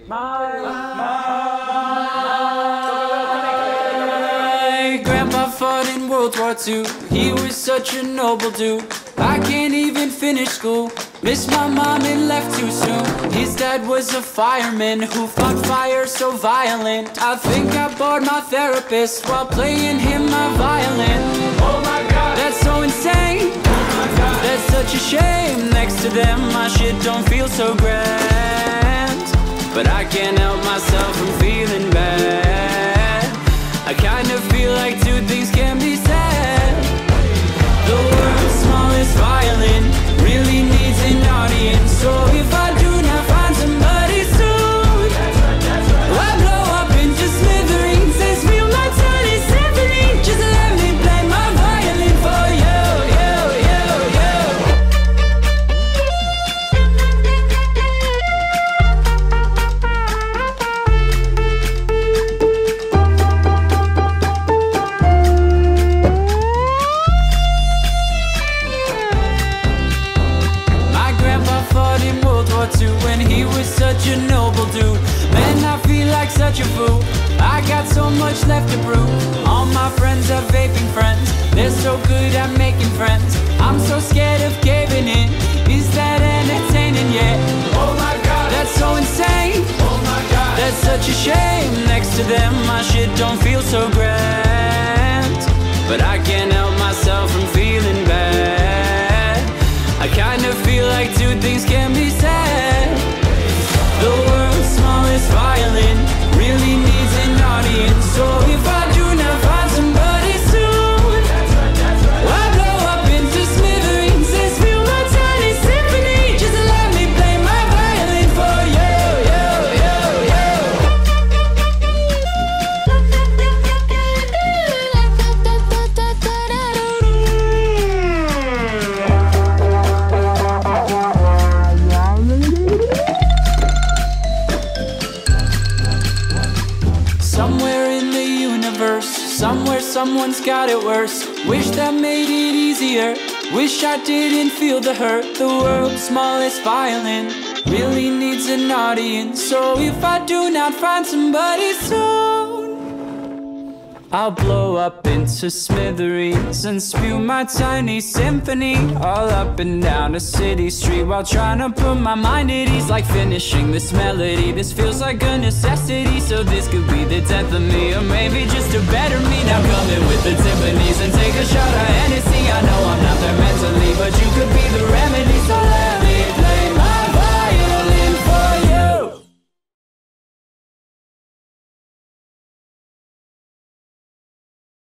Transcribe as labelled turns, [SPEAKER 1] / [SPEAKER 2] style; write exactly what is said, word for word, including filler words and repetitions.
[SPEAKER 1] My, my grandpa fought in World War Two. He was such a noble dude. I can't even finish school. Missed my mom and left too soon. His dad was a fireman who fought fire so violent. I think I bored my therapist while playing him my violin. Oh my god, that's so insane. Oh my god, that's such a shame. Next to them my shit don't feel so grand, but I can't help myself from feeling bad. I kind of feel like two things can be said. The world's smallest violin really needs an audience. So if I do not find somebody soon, I blow up into smithereens. This feel my tiny symphony. Just let me play my violin for you, you, you, you. When he was such a noble dude, man, I feel like such a fool. I got so much left to prove. All my friends are vaping friends. They're so good at making friends. I'm so scared of caving in. Is that entertaining yet? Oh my god, that's so insane. Oh my god, that's such a shame. Next to them my shit don't feel so grand, but I can't help myself from feeling bad. I kind of feel like two things can be said. The world's smallest violin really needs an audience. So if I do not find somebody soon, I blow up into smithereens. This feel my tiny symphony. Just let me play my violin for you, you, you, you. Somewhere in the universe, somewhere someone's got it worse. Wish that made it easier. Wish I didn't feel the hurt. The world's smallest violin really needs an audience. So if I do not find somebody soon, I'll blow up into smithereens and spew my tiny symphony all up and down a city street while trying to put my mind at ease. Like finishing this melody, this feels like a necessity. So this could be the death of me, or maybe just a better me. Now come in with the timpanis and take a shot of Hennessy. I know I'm not there mentally, but you could be the remedy. So let me play my